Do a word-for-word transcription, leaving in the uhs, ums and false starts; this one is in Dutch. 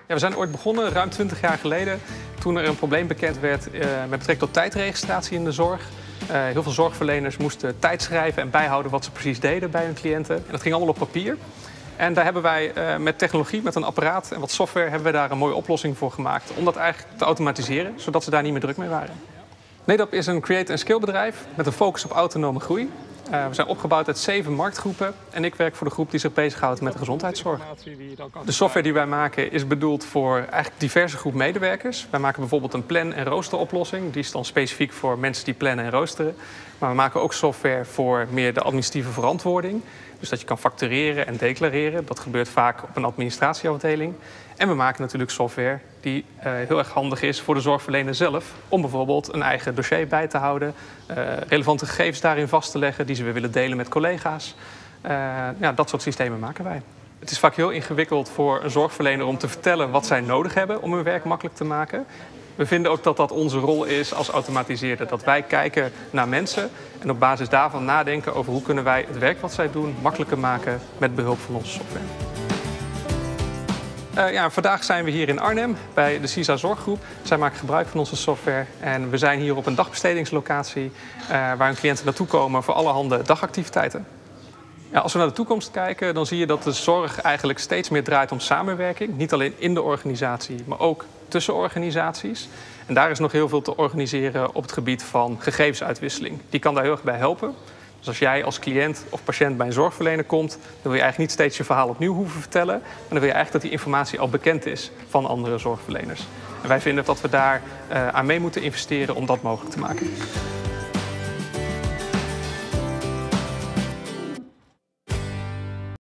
Ja, we zijn ooit begonnen, ruim twintig jaar geleden, toen er een probleem bekend werd uh, met betrekking tot tijdregistratie in de zorg. Uh, heel veel zorgverleners moesten tijd schrijven en bijhouden wat ze precies deden bij hun cliënten. En dat ging allemaal op papier. En daar hebben wij uh, met technologie, met een apparaat en wat software, hebben we daar een mooie oplossing voor gemaakt. Om dat eigenlijk te automatiseren, zodat ze daar niet meer druk mee waren. Nedap is een create and scale bedrijf met een focus op autonome groei. Uh, we zijn opgebouwd uit zeven marktgroepen en ik werk voor de groep die zich bezighoudt met de gezondheidszorg. De software die wij maken is bedoeld voor eigenlijk diverse groep medewerkers. Wij maken bijvoorbeeld een plan- en roosteroplossing. Die is dan specifiek voor mensen die plannen en roosteren. Maar we maken ook software voor meer de administratieve verantwoording. Dus dat je kan factureren en declareren. Dat gebeurt vaak op een administratieafdeling. En we maken natuurlijk software die uh, heel erg handig is voor de zorgverlener zelf. Om bijvoorbeeld een eigen dossier bij te houden. Uh, relevante gegevens daarin vast te leggen die ze weer willen delen met collega's. Uh, ja, dat soort systemen maken wij. Het is vaak heel ingewikkeld voor een zorgverlener om te vertellen wat zij nodig hebben om hun werk makkelijk te maken. We vinden ook dat dat onze rol is als automatiseerder. Dat wij kijken naar mensen en op basis daarvan nadenken over hoe kunnen wij het werk wat zij doen makkelijker maken met behulp van onze software. Uh, ja, vandaag zijn we hier in Arnhem bij de CISA Zorggroep. Zij maken gebruik van onze software en we zijn hier op een dagbestedingslocatie uh, waar hun cliënten naartoe komen voor allerhande dagactiviteiten. Ja, als we naar de toekomst kijken, dan zie je dat de zorg eigenlijk steeds meer draait om samenwerking. Niet alleen in de organisatie, maar ook tussen organisaties. En daar is nog heel veel te organiseren op het gebied van gegevensuitwisseling. Die kan daar heel erg bij helpen. Dus als jij als cliënt of patiënt bij een zorgverlener komt, dan wil je eigenlijk niet steeds je verhaal opnieuw hoeven vertellen. Maar dan wil je eigenlijk dat die informatie al bekend is van andere zorgverleners. En wij vinden dat we daar uh, aan mee moeten investeren om dat mogelijk te maken.